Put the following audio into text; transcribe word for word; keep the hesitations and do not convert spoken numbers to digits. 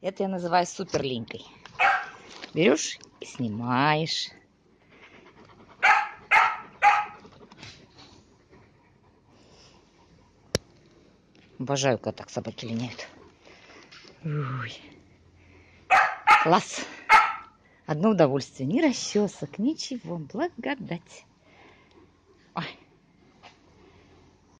Это я называю суперлинькой. Берешь и снимаешь. Обожаю, когда так собаки линяют. Ой. Класс. Одно удовольствие. Ни расчесок, ничего. Благодать.